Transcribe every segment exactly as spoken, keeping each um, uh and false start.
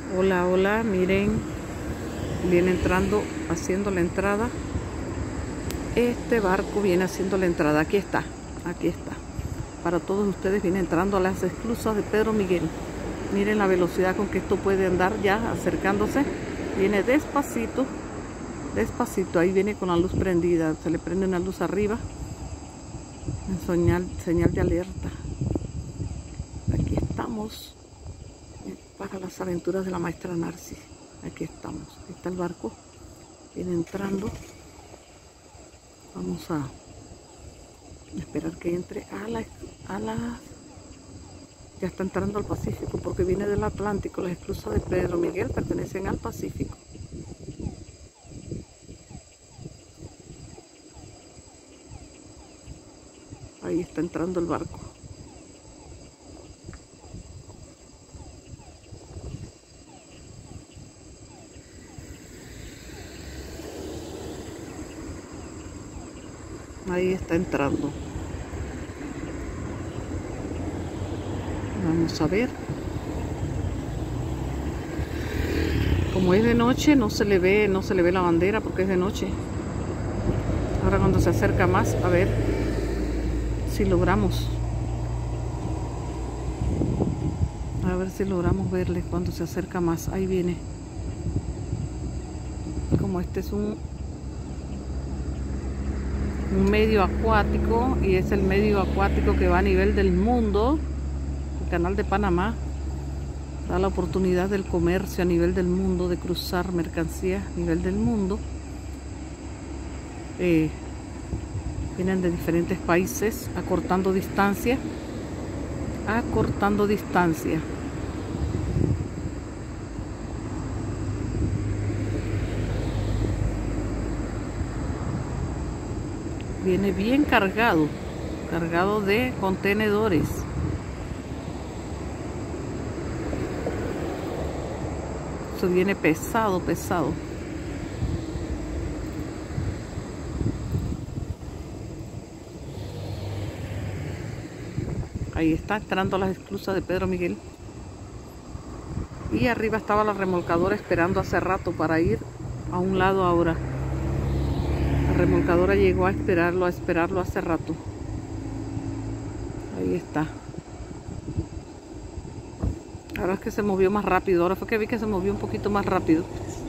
Hola, hola, miren, viene entrando, haciendo la entrada. Este barco viene haciendo la entrada. Aquí está, aquí está. Para todos ustedes viene entrando a las esclusas de Pedro Miguel. Miren la velocidad con que esto puede andar ya, acercándose. Viene despacito, despacito. Ahí viene con la luz prendida. Se le prende una luz arriba. En señal, señal de alerta. Aquí estamos para las aventuras de la maestra Narcis. Aquí estamos. Aquí está el barco. Viene entrando. Vamos a esperar que entre a la, a la... Ya está entrando al Pacífico porque viene del Atlántico. Las esclusas de Pedro Miguel pertenecen al Pacífico. Ahí está entrando el barco. Ahí está entrando. Vamos a ver. Como es de noche, no se le ve, no se le ve la bandera porque es de noche. Ahora cuando se acerca más, a ver si logramos. A ver si logramos verle cuando se acerca más. Ahí viene. Como este es un un medio acuático y es el medio acuático que va a nivel del mundo. El canal de Panamá da la oportunidad del comercio a nivel del mundo, de cruzar mercancías a nivel del mundo. Eh, vienen de diferentes países acortando distancia, acortando distancia. Viene bien cargado, cargado de contenedores. Eso viene pesado, pesado. Ahí está entrando a las esclusas de Pedro Miguel. Y arriba estaba la remolcadora esperando hace rato para ir a un lado ahora. La remolcadora llegó a esperarlo, a esperarlo hace rato. Ahí está. Ahora es que se movió más rápido. Ahora fue que vi que se movió un poquito más rápido.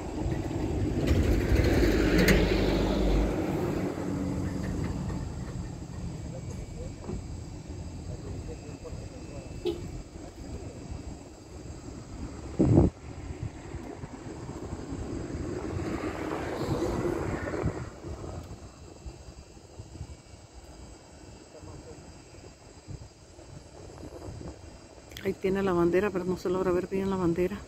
Ahí tiene la bandera, pero no se logra ver bien la bandera.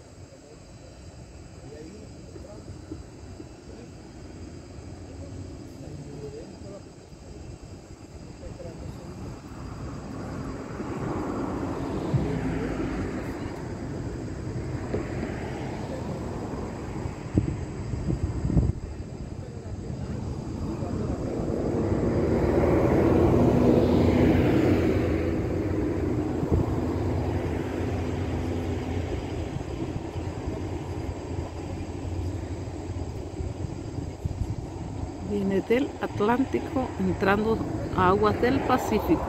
Viene del Atlántico entrando a aguas del Pacífico.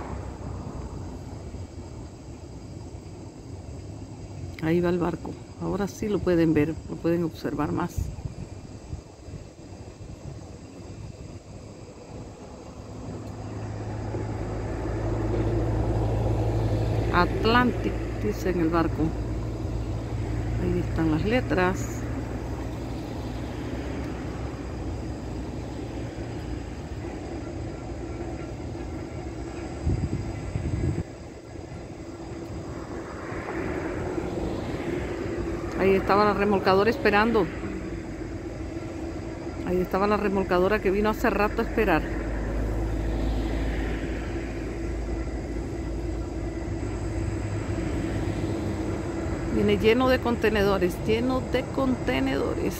Ahí va el barco. Ahora sí lo pueden ver, lo pueden observar más. Atlantic, dice en el barco. Ahí están las letras. Ahí estaba la remolcadora esperando. Ahí estaba la remolcadora que vino hace rato a esperar. Viene lleno de contenedores, lleno de contenedores.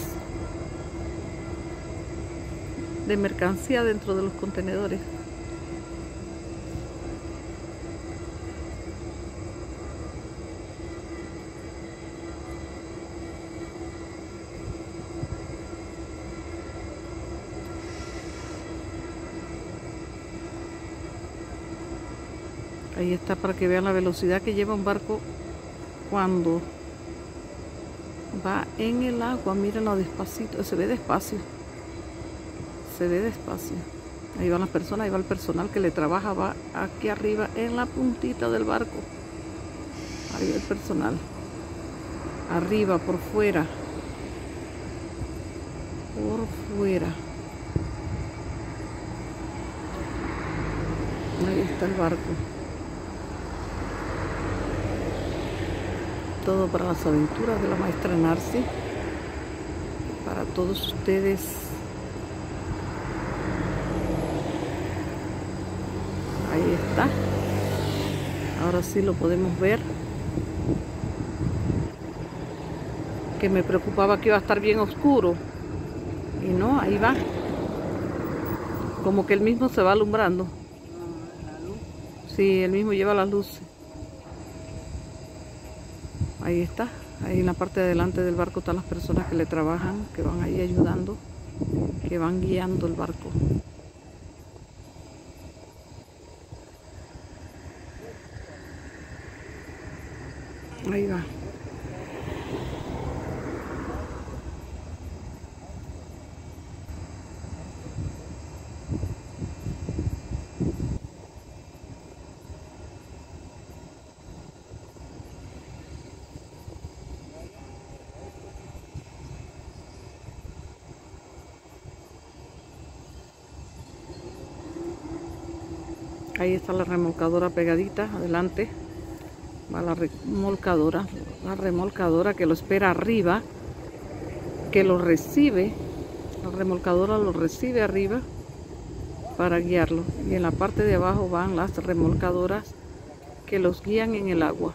De mercancía dentro de los contenedores. Ahí está para que vean la velocidad que lleva un barco cuando va en el agua. Mírenlo despacito, se ve despacio. Se ve despacio. Ahí van las personas, ahí va el personal que le trabaja, va aquí arriba en la puntita del barco. Ahí va el personal. Arriba, por fuera. Por fuera. Ahí está el barco. Todo para las aventuras de la maestra Narci. Para todos ustedes. Ahí está. Ahora sí lo podemos ver. Que me preocupaba que iba a estar bien oscuro. Y no, ahí va. Como que el mismo se va alumbrando. Sí, el mismo lleva las luces. Ahí está. Ahí en la parte de adelante del barco están las personas que le trabajan, que van ahí ayudando, que van guiando el barco. Ahí va. Ahí está la remolcadora pegadita, adelante. Va la remolcadora, la remolcadora que lo espera arriba, que lo recibe. La remolcadora lo recibe arriba para guiarlo. Y en la parte de abajo van las remolcadoras que los guían en el agua.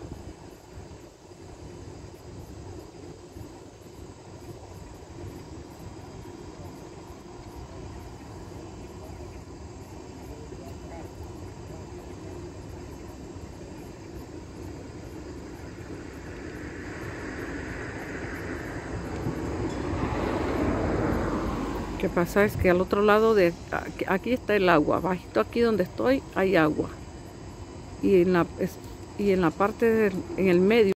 Lo que pasa es que al otro lado de aquí está el agua, bajito aquí donde estoy hay agua y en la, y en la parte de, en el medio